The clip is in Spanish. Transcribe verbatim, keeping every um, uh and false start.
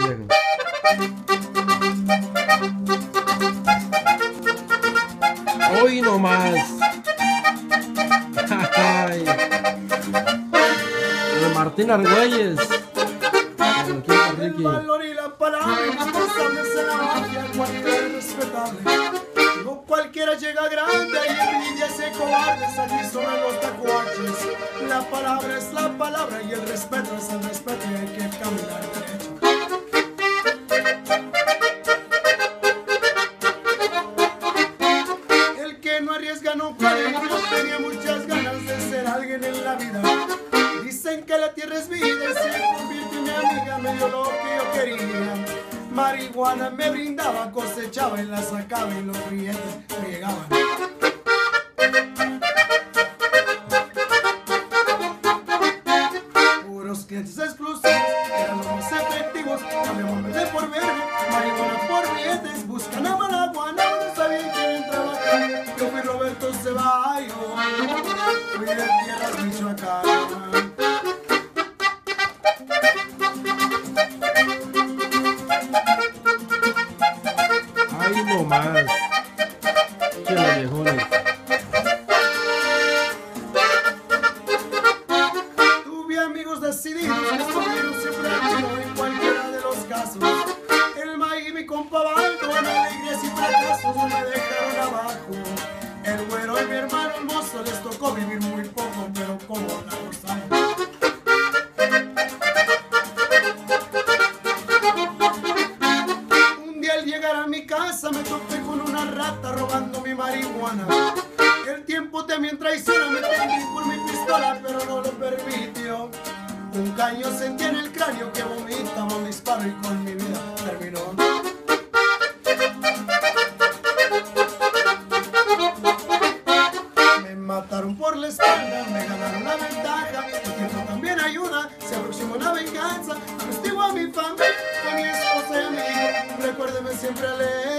viejo. Hoy nomás. Ay. De Martín Argüelles. El valor y la palabra indispensables en la magia, cualquiera es respetable. No cualquiera llega grande y envidia ese cobarde, aquí sobre los tacuaches. La palabra es la palabra y el respeto es el respeto y hay que caminar derecho. El que no arriesga no puede, yo tenía muchas ganas de ser alguien en la vida. Dicen que la tierra es vida y se convierte en mi amiga, me dio lo que yo quería. Marihuana me brindaba, cosechaba y la sacaba y los clientes me llegaban. Puros clientes exclusivos, eran los más efectivos. Cambiamos verde por verde, marihuana por billetes. Buscan a marihuana, no sabían que ven trabajar. Yo fui Roberto Ceballos, fui de tierras Michoacán. Ay, no más. Que los viejones. Tuve amigos decididos que estuvieron siempre conmigo en cualquiera de los casos. El May y mi compa Baldo, en alegrías y fracasos no me dejaron abajo. El güero y mi hermano el mozo les tocó vivir muy poco, pero como la gozaron. A mi casa me topé con una rata robando mi marihuana. El tiempo también traiciona, me tendí por mi pistola, pero no lo permitió. Un caño sentí en el cráneo que vomitaba un disparo y con mi vida terminó. Me mataron por la espalda, me ganaron la ventaja. El tiempo también ayuda, se aproxima una venganza. Amestigo a mi familia, a mi esposa y a mí. Recuérdeme siempre a leer.